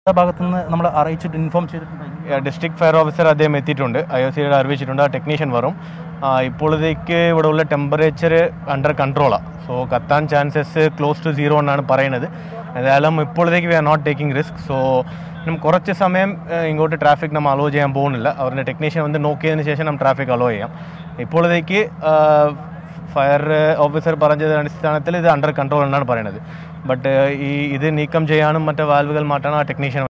ഭാഗത്തു നിന്ന് നമ്മൾ അറിയിച്ചിട്ട് ഇൻഫോം ചെയ്തിട്ടുണ്ട്. ഡിസ്ട്രിക്ട് ഫയർ ഓഫീസർ അദ്ദേഹം എത്തിയിട്ടുണ്ട്, IOC അറിയിച്ചിട്ടുണ്ട്. ആ ടെക്നീഷ്യൻ വരും. ഇപ്പോഴത്തേക്ക് ഇവിടെ ഉള്ള ടെമ്പറേച്ചർ അണ്ടർ കൺട്രോളാണ്. സോ കത്താൻ ചാൻസസ് ക്ലോസ് ടു 0 എന്നാണ് പറയുന്നത്. ഏതായാലും ഇപ്പോഴത്തേക്ക് we are not taking risk. So കുറച്ച് സമയം ഇങ്ങോട്ട് ട്രാഫിക് നമ്മൾ അലോ ചെയ്യാൻ പോകുന്നില്ല. അവരുടെ ടെക്നീഷ്യൻ വന്ന് നോക്കിയതിന് ശേഷം നമ്മൾ ട്രാഫിക് അലോ ചെയ്യാം. ഇപ്പോഴത്തേക്ക് ഫയർ ഓഫീസർ പറഞ്ഞതിൻ്റെ അടിസ്ഥാനത്തിൽ ഇത് അണ്ടർ കൺട്രോൾ എന്നാണ് പറയുന്നത്. ബട്ട് ഇത് നീക്കം ചെയ്യാനും മറ്റേ വാൽവുകൾ മാറ്റാനും ആ ടെക്നീഷ്യൻ